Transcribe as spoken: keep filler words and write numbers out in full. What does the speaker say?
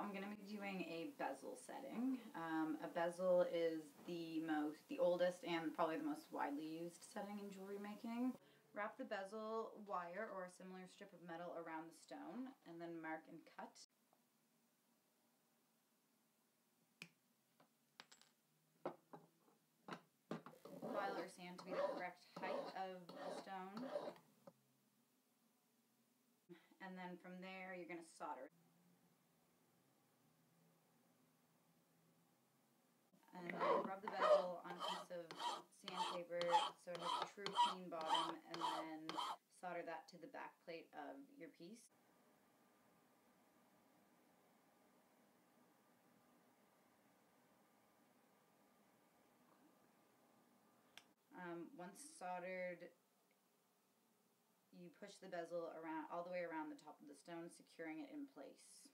I'm going to be doing a bezel setting. Um, a bezel is the most, the oldest and probably the most widely used setting in jewelry making. Wrap the bezel wire or a similar strip of metal around the stone and then mark and cut. File or sand to be the correct height of the stone. And then from there you're going to solder. And then rub the bezel on a piece of sandpaper so it has a true clean bottom, and then solder that to the back plate of your piece. Um, once soldered, you push the bezel around all the way around the top of the stone, securing it in place.